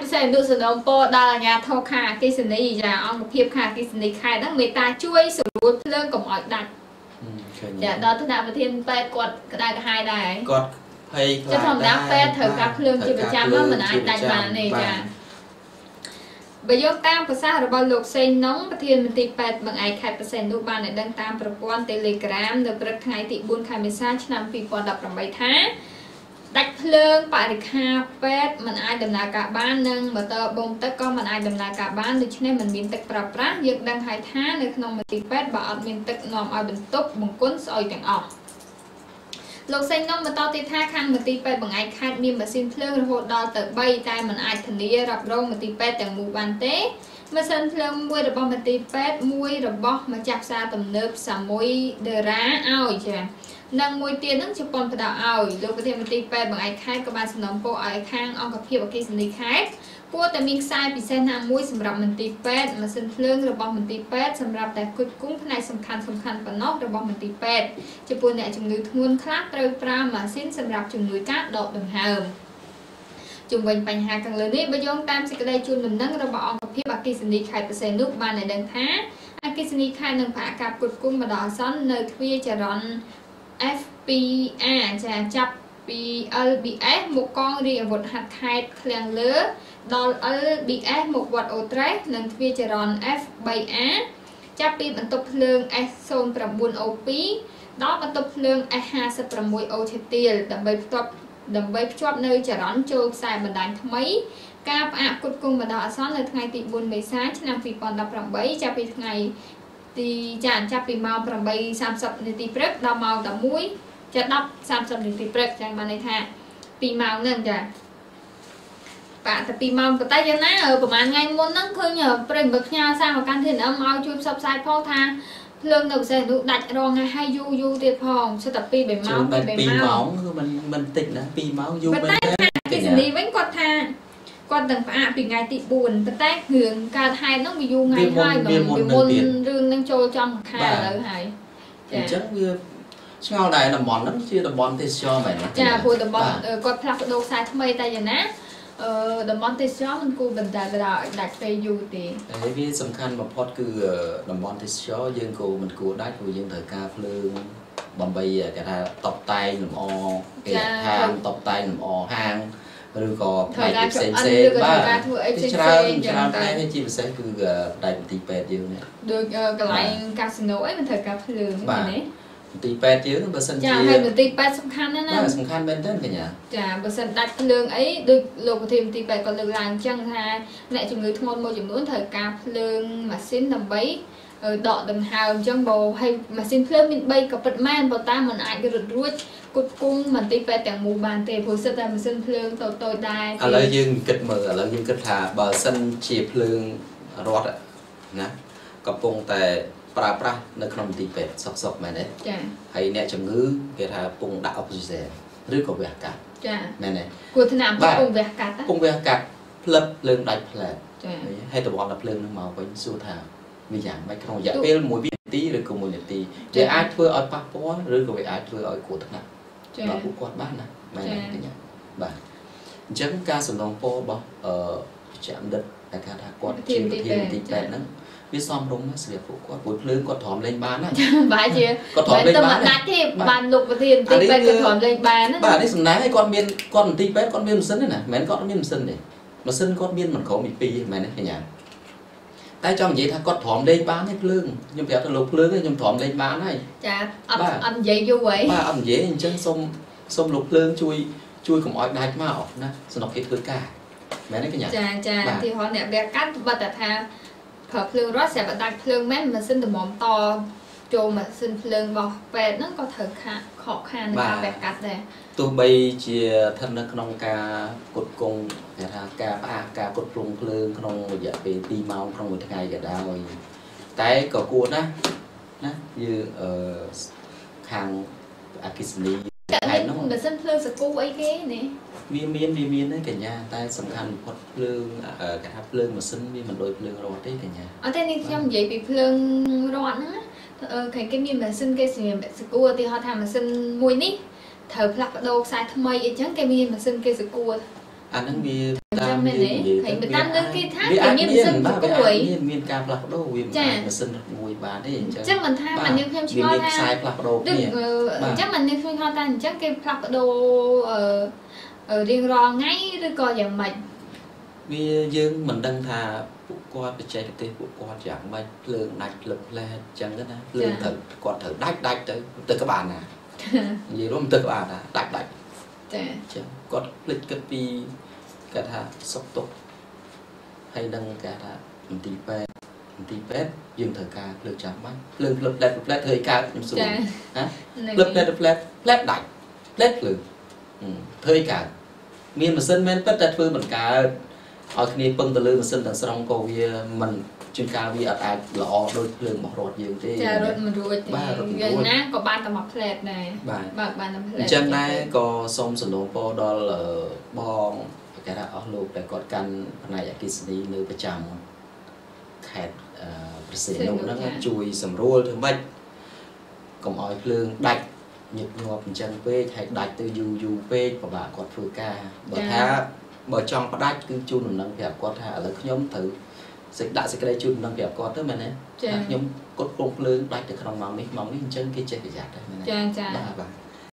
ពិសេសនោះសនំពោដល់អាញាធរខាអគិសនីចាអង្គភាពខាអគិសនីខេត្តហ្នឹងមេតាជួយស្រួលភ្លើងកុំឲ្យដាច់ចាដល់ថ្នាក់ប្រធានពេទ្យគាត់ក្តៅក្រហាយដែរគាត់ភ័យខ្លាចធម្មតាពេទ្យត្រូវការភ្លើងជាប្រចាំមិនអាចដាច់បានទេចាបើយកតាមប្រសាសន៍របស់លោកសេងណុងប្រធានមន្ត្រីពេទ្យបឹងឯកខេត្តបរសែននោះបានឲ្យដឹងតាមប្រព័ន្ធ Telegram នៅព្រឹកថ្ងៃទី4ខែមេសាឆ្នាំ2018ថាដាច់ភ្លើងបរិក្ខារពេទ្យមិនអាចដំណើរការបាននិងម៉ូទ័របូមទឹកក៏មិនអាចដំណើរការបានដូច្នេះមិនមានទឹកប្រើប្រាស់យើងដឹងហើយថានៅក្នុងមន្ទីរពេទ្យបើអត់មានទឹកនាំឲ្យបន្ទប់បង្គន់ស្អុយទាំងអស់លោកសេងណុងបន្តទៀតថាខាងមន្ទីរពេទ្យបឹងឯកខេត្តមានម៉ាស៊ីនភ្លើងរហូតដល់ទៅ3តែមិនអាចធានារ៉ាប់រងមន្ទីរពេទ្យទាំងមូលបានទេម៉ាស៊ីនភ្លើងមួយរបស់មន្ទីរពេទ្យមួយរបស់ម្ចាស់ផ្សារទំនើបសាមុយដេរ៉ាឲ្យចានិងមួយទៀតនឹងជប៉ុនផ្ដល់ឲ្យលោកប្រធានមន្ត្រីពេទ្យបឹងឯកខេត្តក៏បានសំណូមពរឲ្យខាងអង្គភាពអគ្គិសនីខេត្តគួរតែមានខ្សែពិសេសណាមួយសម្រាប់មន្ទីរពេទ្យម៉ាស៊ីនភ្លើងរបស់មន្ទីរពេទ្យសម្រាប់តែគិតគង់ផ្នែកសំខាន់ប៉ុណ្ណោះរបស់មន្ទីរពេទ្យចំពោះអ្នកជំងឺធ្ងន់ខ្លះត្រូវប្រើម៉ាស៊ីនសម្រាប់ជំនួយការដកដង្ហើមជុំវិញបញ្ហាខាងលើនេះបើយោងតាមសេចក្តីជូនដំណឹងរបស់អង្គភាពអគ្គិសនីខេត្តបរសែននោះបានឲ្យដឹងថាអគ្គិសនីខេត្តនឹងផ្អាកការផ្គត់ផ្គង់បណ្ដោះអាសន្ននៅទ្វារចរន្ត FPR ចាចាប់ពី LBS មកកងរាជអាវុធហត្ថខេត្តឃ្លាំងលើដល់ LBS មកវត្តអូត្រេសនិងទ្វារចរន្ត F3R ចាប់ពីបន្ទប់ភ្លើង S09O2 ដល់បន្ទប់ភ្លើង S56O ឈើទាលដើម្បីភ្ជាប់នៅចរន្តចូលខ្សែបណ្ដាញថ្មីការផ្អាកផ្គត់ផ្គង់បណ្ដោះអាសន្ននៅថ្ងៃទី4មេសាឆ្នាំ2018ចាប់ពីថ្ងៃចាប់ពីម៉ោង 8:30 នាទីព្រឹកដល់ម៉ោង 11 10:30 នាទីព្រឹកចឹងបានន័យថា2ម៉ោងហ្នឹងចាបាក់តែ2ម៉ោងប៉ុន្តែយ៉ាងណាប្រហែលថ្ងៃមុនហ្នឹងឃើញប្រិយមិត្តផ្ញើសារមកកាន់ TNM ឲ្យជួយផ្សព្វផ្សាយផងថាភ្លើងនៅពិសេសនោះដាច់រងហើយយូរទៀតផងសិតតែ2 3ម៉ោង 2 3ម៉ោងគឺមិនតិចណា2ម៉ោងយូរមែនទេអគ្គិសនីវិញគាត់ថាគាត់នឹងផ្អាកពីថ្ងៃទី4ប៉ុន្តែរឿងកើតហេតុហ្នឹងវាយូរថ្ងៃហើយវាមុនរឿងនឹងចូលចំខែឥឡូវហើយអញ្ចឹងវាឆ្ងល់ដែរតំបន់ហ្នឹងជាតំបន់ទេសចរមែនទេចាព្រោះតំបន់គាត់ផ្លាស់ប្ដូរខ្សែថ្មីតែយ៉ាងណាតំបន់ទេសចរមិនគួរបន្តឲ្យដាច់ពេលយូរទេហើយវាសំខាន់បំផុតគឺតំបន់ទេសចរយើងក៏មិនគួរដាច់ព្រោះយើងត្រូវការភ្លើងដើម្បីគេថាតបតែងលម្អគេហាងតបតែងលម្អហាងឬក៏ផ្នែកផ្សេងបាទច្រើនផ្នែកនេះជាពិសេសគឺផ្នែកមន្ទីរពេទ្យយើងនេះដូចកន្លែងកាស៊ីណូអីមិនត្រូវការភ្លើងទេណាមន្ទីរពេទ្យយើងបើសិនជាចាហើយមន្ទីរពេទ្យសំខាន់ណាស់ណាសំខាន់មែនទេកញ្ញាចាបើសិនដាច់ភ្លើងអីដូចលោកប្រធានមន្ទីរពេទ្យក៏លើកឡើងអញ្ចឹងថាអ្នកជំងឺធ្ងន់មួយចំនួនត្រូវការភ្លើងម៉ាស៊ីនដើម្បីដកដង្ហើមអញ្ចឹងបើឲ្យម៉ាស៊ីនភ្លើងមាន3ក៏ពិតមែនប៉ុន្តែมันអាចរត់រួចគុតគង់មន្ទីរពេទ្យទាំងមូលបានទេព្រោះសិតតែម៉ាស៊ីនភ្លើងតូចដែរឥឡូវយើងគិតមើលឥឡូវយើងគិតថាបើសិនជាភ្លើងរត់ណាកំពុងតែប្រើប្រាស់នៅក្នុងមន្ទីរពេទ្យសុកមែនទេចាហើយអ្នកជំងឺគេថាពងដាក់អុកស៊ីហ្សែនឬក៏វះកាត់ចាមែនទេគួរថ្នាំពងវះកាត់ពងវះកាត់ផ្លឹបភ្លើងដាច់ផ្លែចាហើយតំបន់ដល់ភ្លើងនឹងមកវិញសួរថាវាយ៉ាងម៉េចក្នុងរយៈពេល1វិនាទីឬក៏1នាទីវាអាចធ្វើឲ្យប៉ះពាល់ឬក៏វាអាចធ្វើឲ្យគ្រោះថ្នាក់ដល់ពួកគាត់បានណាមែនទេកញ្ញាបាទអញ្ចឹងការសំណូមពររបស់ជាអតីតដែលថាគាត់ជាប្រធានមន្ទីរពេទ្យហ្នឹងវាសមរម្យណាស់សម្រាប់ពួកគាត់ព្រោះភ្លើងគាត់ទ្រាំលេងបានណាបាទជាគាត់ទ្រាំលេងបានដាច់ទេបានលោកប្រធានមន្ទីរពេទ្យគាត់ទ្រាំលេងបានណាបាទនេះសំណាងឲ្យគាត់មានគាត់មន្ទីរពេទ្យគាត់មានម៉ាស៊ីនទេណាមិនមែនគាត់មានម៉ាស៊ីនទេម៉ាស៊ីនគាត់មានមិនក្រោមពី2មែនទេកញ្ញាតែចង់និយាយថាគាត់ទ្រាំលេងបានទេភ្លើងខ្ញុំប្រាប់ទៅលោកភ្លើងខ្ញុំទ្រាំលេងបានហើយចាអត់និយាយយូរហីបាទអត់និយាយអញ្ចឹងសូមលោកភ្លើងជួយកុំឲ្យដាច់មកណាសំណុកគេធ្វើការមែនទេកញ្ញាចាទីហោអ្នកវះកាត់បើតែថាប្រើភ្លើងរត់ស្រាប់តែដាច់ភ្លើងមែនម៉ាស៊ីនតម្រាំតចូលម៉ាស៊ីនភ្លើងរបស់ពេទ្យហ្នឹងក៏ត្រូវខកខាននៃការវះកាត់ដែរទោះបីជាស្ថិតនៅក្នុងការគុតគង់គេថាការផ្អាកការគុតភ្លើងក្នុងរយៈពេល2ម៉ោងក្នុងមួយថ្ងៃក៏ដោយតែក៏គួរណាយើងខាងអគ្គិសនីតែនោះម៉ាស៊ីនភ្លើងសកូអីគេនេះវាមានទេកញ្ញាតែសំខាន់បំផុតភ្លើងគេថាភ្លើងម៉ាស៊ីនវាមិនដូចភ្លើងរត់ទេកញ្ញាអត់ទេនេះខ្ញុំនិយាយពីភ្លើងរត់ហ្នឹងគេមានម៉ាស៊ីនគេសម្រាប់សកូឧទាហរណ៍ថាម៉ាស៊ីនមួយនេះត្រូវផ្លាស់ប្ដូរខ្សែថ្មីអីចឹងគេមានម៉ាស៊ីនគេសកូ anh đang vì tam mình tam lên cái thác thì như mình dân của tuổi miền cà phê đô vì mình sinh mùi bà đấy chắc mình tha mà nếu không cho tha chắc mình nếu không cho ta chắc cái phật đô ở riêng ro ngay rồi coi dạng mày vì dương mình đang thà phụ qua cái trái cái phụ qua dạng mày lương đạch lực là chẳng cái đó lương thử còn thử đạch tới từ các bạn à gì đó từ các bạn à đạch có lịch cái pi cả thà sốc tốt hay đăng cả thà tí pet dương thời ca lựa chọn mắt lương lật thời ca nhung xuống hả lật đạch lật lương thời ca miền mà sinh men tất cả phương mình cả ở khi bưng từ lương mà sinh tận sông cầu mình chuyên cao vì ai lọ đôi lương một rột nhiều thế rồi mình ruồi gần ná có ban tầm học lẹt này ban tầm lẹt chân này có sông sườn đồi po đó là bong cái đó ở lục để có căn này ở Kisni nơiประจำแขกประสิทธิ์nó chui sầm rùa thường bách còn ở lương đạch nhịp ngọt chân phê hay đạch từ du phê và bà còn phơi ca bởi thá bởi trong có đạch cứ chun nâng đẹp con thả là nhóm thử sẽ đại sẽ cái đây chun nâng đẹp con tới mình ấy nhóm cốt công lương đạch từ trong mỏng đi chân cái chân cái giặt đấy bà